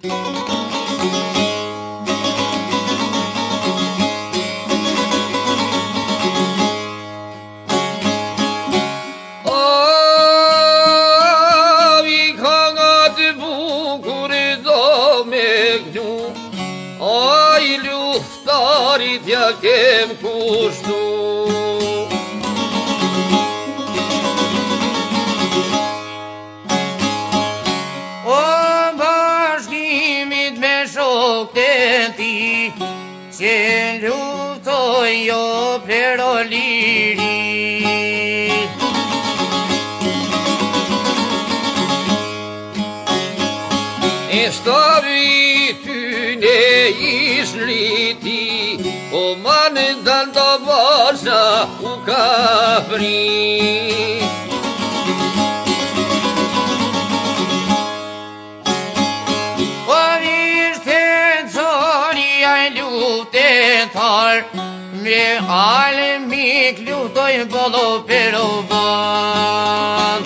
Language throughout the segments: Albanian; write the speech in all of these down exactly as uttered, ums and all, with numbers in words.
Ja kem kushtu O bashkimit me shokët e ti që luftoj jo për o liri E shtavi ty ne ish rriti O manë dan do basha u kapri O ishte zoria lutetar Me almik lutoj bolo për o ban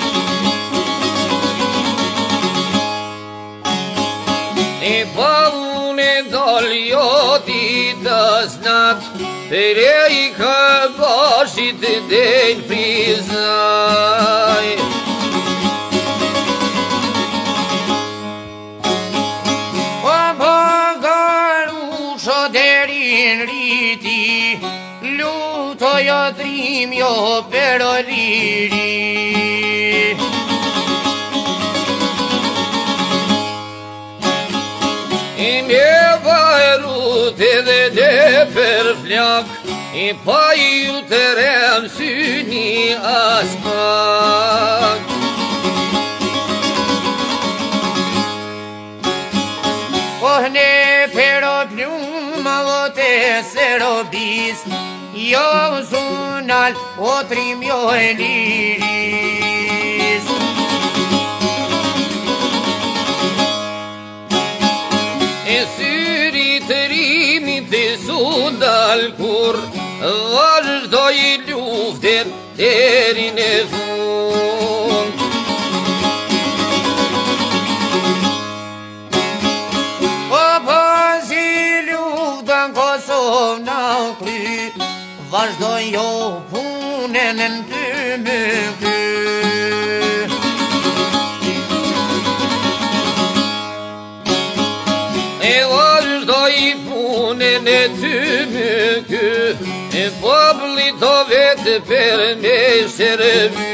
E pa unë daljo të snat Për e i ka bashit dhejnë frizaj O bagaru shë derin riti Lutoj o trim jo për o liri Edhe dhe për flak E pa ju të rem syni as pak Oh ne pero pluma o te serobis Jo sunal o trim jo e liris E syri të rimit të sundal kur Vazhdoj luften deri në fund O pasi luftan Kosovë në kry Vazhdoj jo punën në të më kry Punën e ty më kë E populli do vetë për me shërby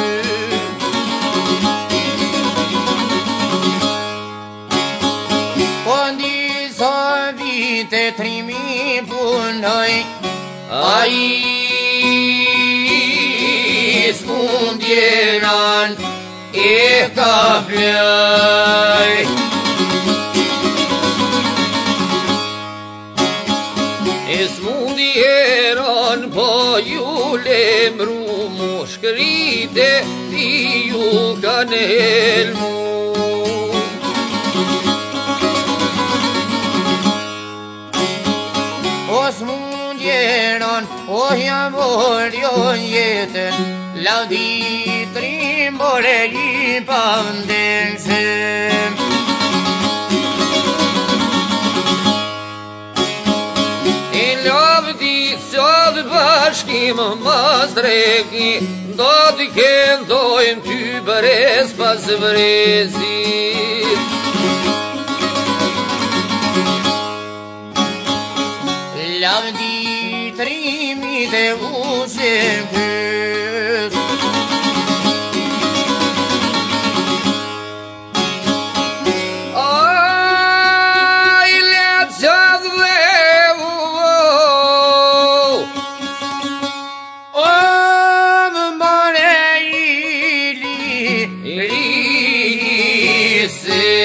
Po ndisa vite trimi punoj A i s'mundjeran e ka plaj E s'mundi eron po ju lemru Moshkrite ti ju kanë helmu O s'mundjeron o jam voljon jetën Lauditrim bore i pavndenshem Sot bashkim mas dreki Do t'i këndojmë ty brez pas brezit Lavditrimi dhe ushem kës Aj, letë qëtë dhe Rise